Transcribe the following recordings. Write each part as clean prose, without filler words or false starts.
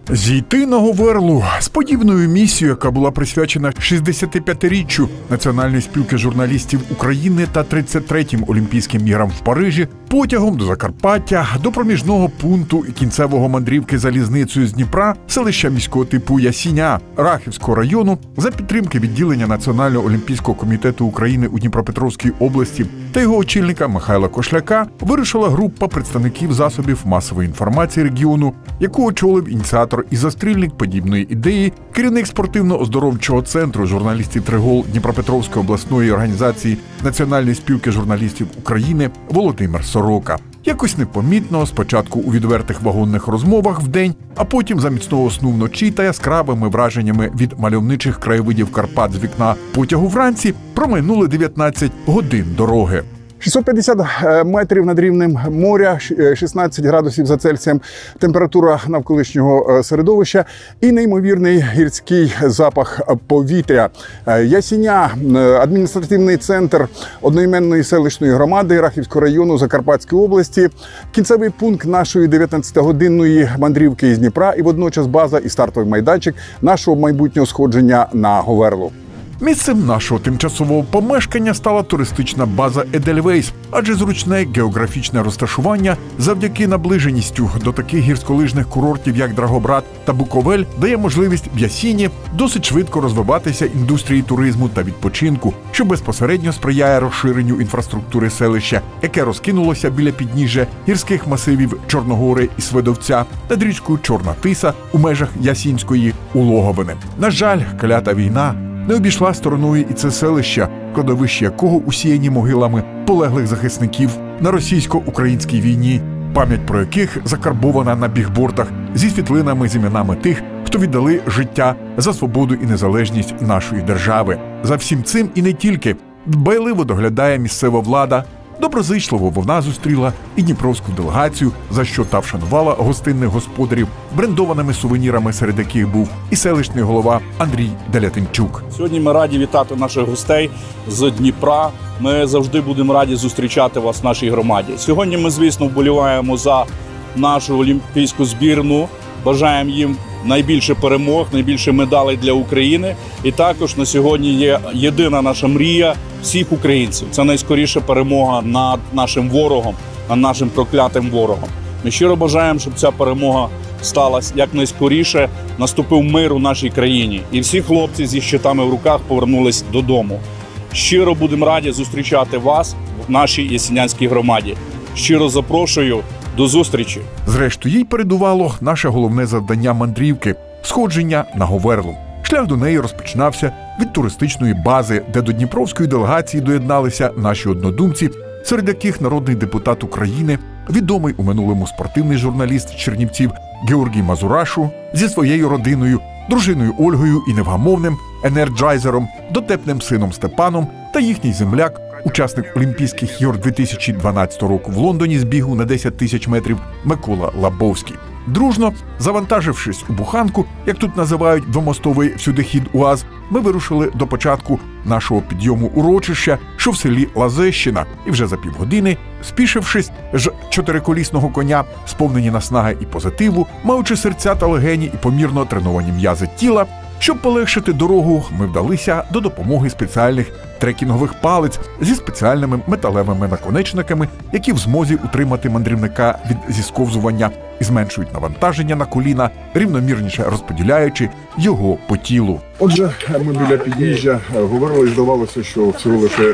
Зійти на Говерлу з подібною місією, яка була присвячена 65-річчю Національної спілки журналістів України та 33-м Олімпійським іграм в Парижі, потягом до Закарпаття, до проміжного пункту і кінцевого мандрівки залізницею з Дніпра, селища міського типу Ясіня Рахівського району, за підтримки відділення Національного олімпійського комітету України у Дніпропетровській області та його очільника Михайла Кошляка, вирушила група представників засобів масової інформації регіону, яку очолив ініціатор і застрільник подібної ідеї, керівник спортивно-оздоровчого центру журналістів «Тригол» Дніпропетровської обласної організації Національної спілки журналістів України Володимир Сорока. Якось непомітно, спочатку у відвертих вагонних розмовах вдень, а потім за міцного сну вночі та яскравими враженнями від мальовничих краєвидів Карпат з вікна потягу вранці, промайнули 19 годин дороги. 650 метрів над рівнем моря, 16 градусів за Цельсієм температура навколишнього середовища і неймовірний гірський запах повітря. Ясіня – адміністративний центр одноіменної селищної громади Рахівського району Закарпатської області, кінцевий пункт нашої 19-годинної мандрівки із Дніпра і водночас база і стартовий майданчик нашого майбутнього сходження на Говерлу. Місцем нашого тимчасового помешкання стала туристична база Едельвейс, адже зручне географічне розташування завдяки наближеністю до таких гірськолижних курортів, як Драгобрат та Буковель, дає можливість в Ясіні досить швидко розвиватися індустрії туризму та відпочинку, що безпосередньо сприяє розширенню інфраструктури селища, яке розкинулося біля підніжжя гірських масивів Чорногори і Свидовця над річкою Чорна Тиса у межах Ясінської улоговини. На жаль, клята війна не обійшла стороною і це селище, кладовище якого усіяні могилами полеглих захисників на російсько-українській війні, пам'ять про яких закарбована на бігбордах зі світлинами з іменами тих, хто віддали життя за свободу і незалежність нашої держави. За всім цим і не тільки дбайливо доглядає місцева влада. Доброзичливо вона зустріла і дніпровську делегацію, за що та вшанувала гостинних господарів брендованими сувенірами, серед яких був і селищний голова Андрій Делятинчук. Сьогодні ми раді вітати наших гостей з Дніпра. Ми завжди будемо раді зустрічати вас в нашій громаді. Сьогодні ми, звісно, вболіваємо за нашу олімпійську збірну. Бажаємо їм найбільше перемог, найбільше медалей для України. І також на сьогодні є єдина наша мрія всіх українців. Це найскоріша перемога над нашим ворогом, над нашим проклятим ворогом. Ми щиро бажаємо, щоб ця перемога сталася якнайскоріше, наступив мир у нашій країні. І всі хлопці зі щитами в руках повернулись додому. Щиро будемо раді зустрічати вас в нашій ясінянській громаді. Щиро запрошую. До зустрічі! Зрештою, їй передувало наше головне завдання мандрівки – сходження на Говерлу. Шлях до неї розпочинався від туристичної бази, де до дніпровської делегації доєдналися наші однодумці, серед яких народний депутат України, відомий у минулому спортивний журналіст Чернівців Георгій Мазурашу зі своєю родиною, дружиною Ольгою і невгамовним енерджайзером, дотепним сином Степаном та їхній земляк, учасник Олімпійських ігор 2012 року в Лондоні з бігу на 10 тисяч метрів Микола Лабовський. Дружно, завантажившись у буханку, як тут називають двомостовий всюдихід УАЗ, ми вирушили до початку нашого підйому урочища, що в селі Лазещина, і вже за півгодини, спішившись з чотириколісного коня, сповнені наснаги і позитиву, маючи серця та легені і помірно треновані м'язи тіла, щоб полегшити дорогу, ми вдалися до допомоги спеціальних трекінгових палиць зі спеціальними металевими наконечниками, які в змозі утримати мандрівника від зісковзування і зменшують навантаження на коліна, рівномірніше розподіляючи його по тілу. Отже, ми біля підніжжя Говерли, здавалося, що всього лише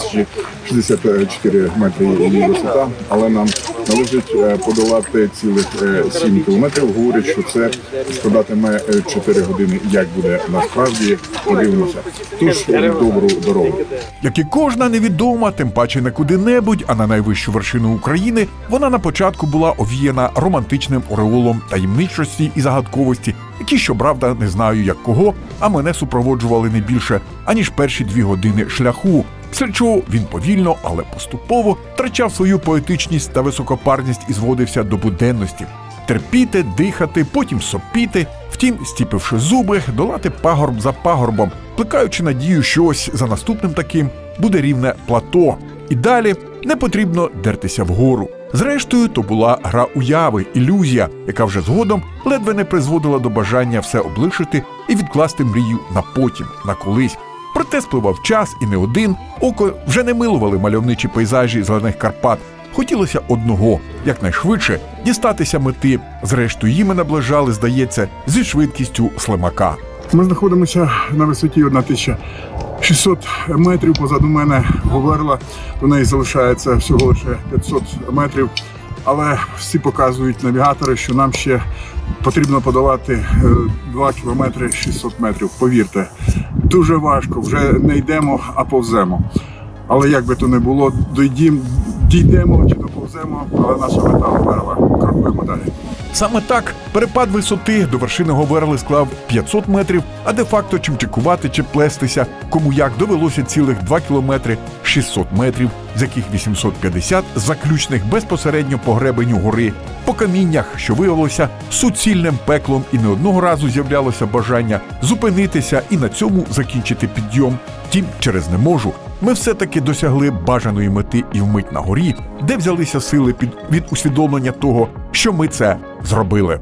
2064 метри її висота, але нам належить подолати цілих 7 кілометрів. Говорять, що це складатиме 4 години. Як буде насправді, подивимося. Тож, добру дорогу. Як і кожна невідома, тим паче не куди-небудь, а на найвищу вершину України, вона на початку була овіяна романтичним ореолом таємничості і загадковості, які, щоправда, не знаю як кого, а мене супроводжували не більше, аніж перші 2 години шляху. Після чого він повільно, але поступово втрачав свою поетичність та високопарність і зводився до буденності. Терпіти, дихати, потім сопіти, втім, стіпивши зуби, долати пагорб за пагорбом, плекаючи надію, що ось за наступним таким буде рівне плато. І далі не потрібно дертися вгору. Зрештою, то була гра уяви, ілюзія, яка вже згодом ледве не призводила до бажання все облишити і відкласти мрію на потім, на колись. Проте спливав час і не один, око вже не милували мальовничі пейзажі зелених Карпат. Хотілося одного – якнайшвидше дістатися мети. Зрештою, її ми наближали, здається, зі швидкістю слимака. Ми знаходимося на висоті 1600 метрів. Позаду мене Говерла. До неї залишається всього лише 500 метрів. Але всі показують навігатори, що нам ще потрібно подолати 2 кілометри 600 метрів. Повірте, дуже важко. Вже не йдемо, а повземо. Але як би то не було, дійдемо чи доповземо, але наша мета Говерла. Крокуємо далі. Саме так, перепад висоти до вершини Говерли склав 500 метрів, а де-факто чимчикувати чи плестися, кому як довелося цілих 2 кілометри 600 метрів, з яких 850 заключних безпосередньо по гребеню гори, по каміннях, що виявилося суцільним пеклом, і не одного разу з'являлося бажання зупинитися і на цьому закінчити підйом. Втім, через «не можу» ми все-таки досягли бажаної мети і вмить на горі, де взялися сили від усвідомлення того, що ми це зробили.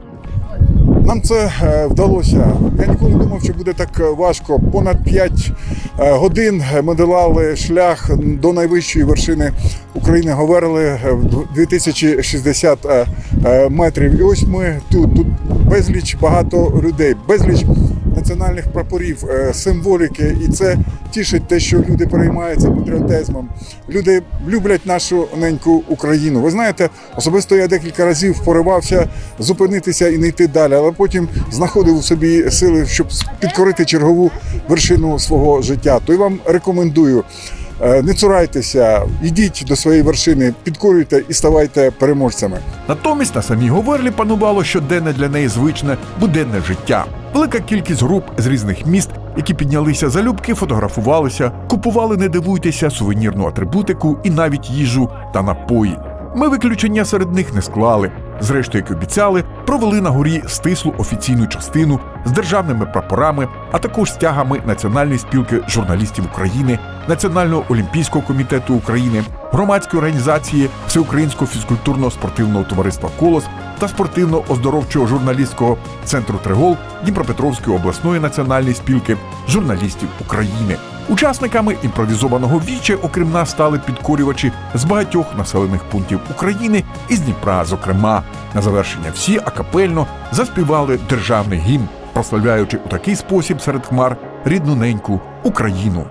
Нам це вдалося. Я ніколи не думав, що буде так важко. Понад 5 годин ми долали шлях до найвищої вершини України Говерли в 2060 метрів. І ось ми тут безліч багато людей, безліч національних прапорів, символіки. І це тішить те, що люди переймаються патріотизмом. Люди люблять нашу неньку Україну. Ви знаєте, особисто я декілька разів поривався зупинитися і не йти далі, але потім знаходив у собі сили, щоб підкорити чергову вершину свого життя. То й вам рекомендую. Не цурайтеся, йдіть до своєї вершини, підкорюйте і ставайте переможцями. Натомість на самій Говерлі панувало щоденне для неї звичне буденне життя. Велика кількість груп з різних міст, які піднялися залюбки, фотографувалися, купували, не дивуйтеся, сувенірну атрибутику і навіть їжу та напої. Ми виключення серед них не склали. Зрештою, як обіцяли, провели на горі стислу офіційну частину з державними прапорами, а також стягами Національної спілки журналістів України, Національного олімпійського комітету України, громадської організації Всеукраїнського фізкультурно-спортивного товариства «Колос» та спортивно-оздоровчого журналістського центру «Тригол» Дніпропетровської обласної національної спілки журналістів України. Учасниками імпровізованого віче, окрім нас, стали підкорювачі з багатьох населених пунктів України і з Дніпра, зокрема. На завершення всі акапельно заспівали державний гімн, прославляючи у такий спосіб серед хмар рідну неньку Україну.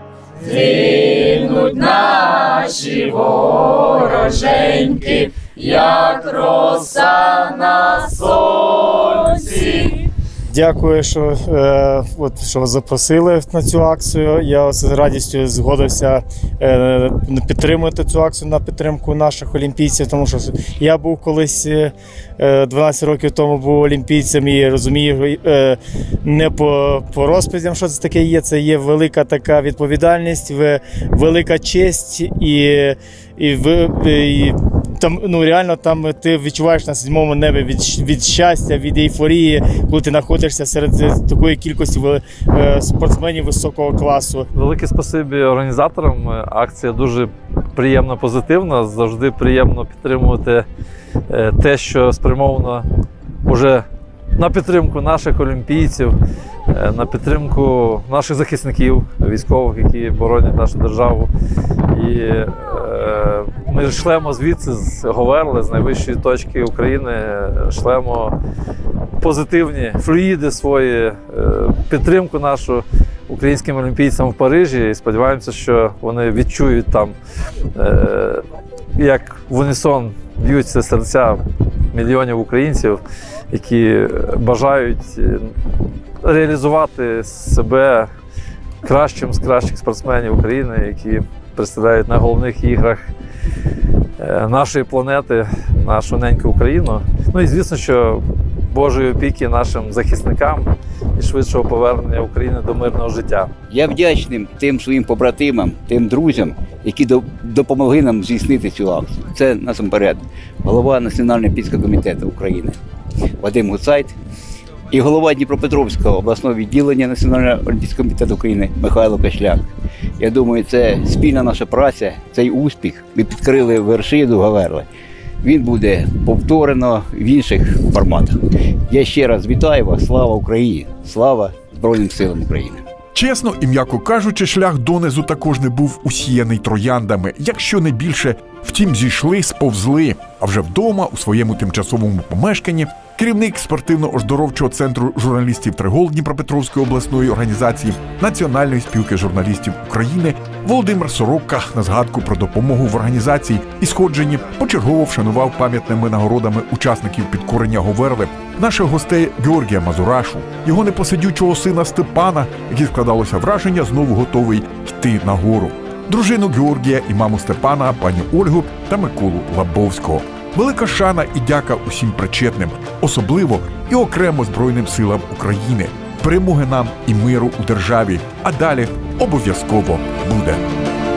Згинуть наші вороженьки, як роса на сонці. Дякую, що запросили на цю акцію. Я з радістю згодився підтримати цю акцію на підтримку наших олімпійців, тому що я був колись 12 років тому був олімпійцем і розумію не по розповідям, що це таке є. Це є велика така відповідальність, велика честь і там, реально там ти відчуваєш на 7-му небі від щастя, від ейфорії, коли ти знаходишся серед такої кількості спортсменів високого класу. Велике спасибі організаторам. Акція дуже приємно позитивна. Завжди приємно підтримувати те, що спрямовано вже на підтримку наших олімпійців, на підтримку наших захисників, військових, які боронять нашу державу. І ми шлемо звідси, з Говерли, з найвищої точки України, шлемо позитивні флюїди свої, підтримку нашу українським олімпійцям в Парижі. І сподіваємося, що вони відчують там, як в унісон б'ються серця мільйонів українців, які бажають реалізувати себе кращим з кращих спортсменів України, які представляють на головних іграх нашої планети, нашу неньку Україну. Ну і звісно, що Божої опіки нашим захисникам і швидшого повернення України до мирного життя. Я вдячний тим своїм побратимам, тим друзям, які допомогли нам здійснити цю акцію. Це насамперед голова Національного олімпійського комітету України Вадим Гуцайт і голова Дніпропетровського обласного відділення Національного олімпійського комітету України Михайло Кашляк. Я думаю, це спільна наша праця, цей успіх. Ми підкрили вершину Говерли. він буде повторено в інших форматах. Я ще раз вітаю вас. Слава Україні! Слава Збройним силам України! Чесно і м'яко кажучи, шлях донизу також не був усіяний трояндами, якщо не більше. Втім, зійшли, сповзли. А вже вдома, у своєму тимчасовому помешканні, керівник спортивно-оздоровчого центру журналістів «Тригол» Дніпропетровської обласної організації Національної спілки журналістів України Володимир Сорока на згадку про допомогу в організації і сходженні почергово вшанував пам'ятними нагородами учасників підкорення Говерли наших гостей Георгія Мазурашу, його непосидючого сина Степана, який, складалося враження, знову готовий йти нагору, дружину Георгія і маму Степана, пані Ольгу та Миколу Лабовського. Велика шана і дяка усім причетним, особливо і окремо Збройним силам України. Перемоги нам і миру у державі, а далі обов'язково буде.